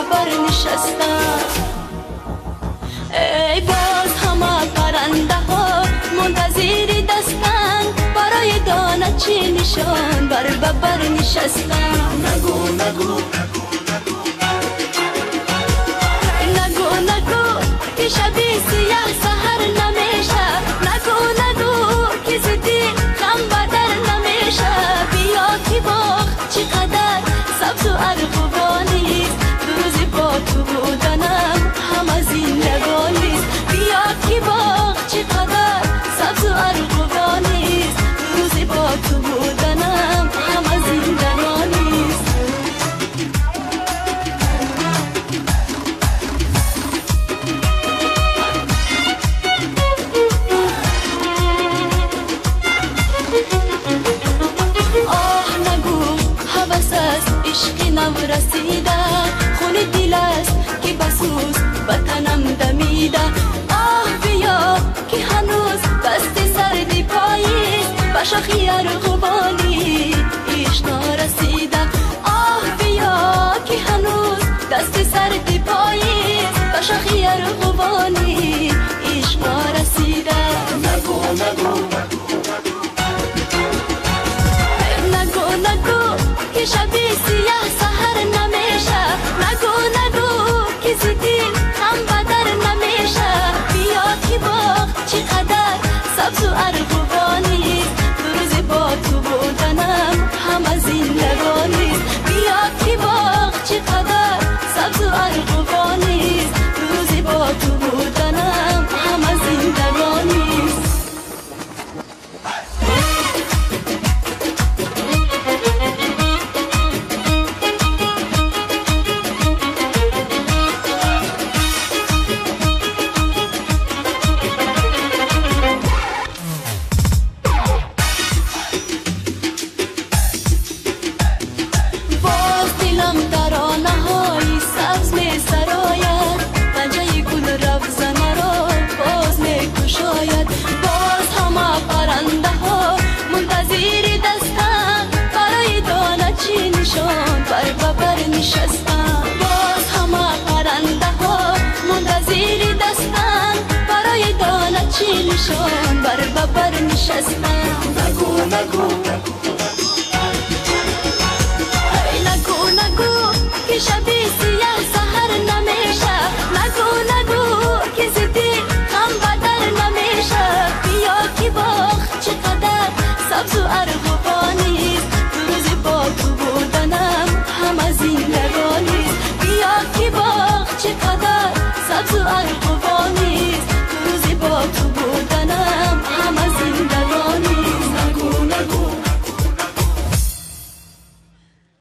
ببر نشستم. ای باز همه پرنده ها منتظر دستن برای دانه چی نشان بر ببر نشستم. نگو نگو نگو نگو که شبی سیاه سهر نمیشه. نگو نگو که زدی غم بدر نمیشه. بیا که باغ چقدر سبز و ارغوانیست. دو روزی با تو بودنم همه زندگانیست. بیا که باغ چقدر سبز و ارغوانیست. دو روزی با تو بودنم همه زندگانیست. عشق نو رسیده خون دل است که بسوز بطنم دمیده. آه بیا که هنوز دست سردی پاییست به شاخی ارغوانی عشق نرسیده. آه بیا که هنوز دست سردی پاییست به شاخی ارغوانی عشق نرسیده. نگو نگو نگو نگو که شبی سیاه سهر نمیشه. نگو نگو که زدی غم بدر نمیشه. بیا که باغ چقدر سبز و ارغوانیست. دو روز با تو بودنم همه زندگانیست. بیا که باغ چقدر سبز و ارغوانیست. دو روز با تو بودنم همه زندگانیست. باز همه پرنده ها منتظر دستن برای دانه چی نشان بر ببر نشستن. نگو نگو نگو نگو که شبی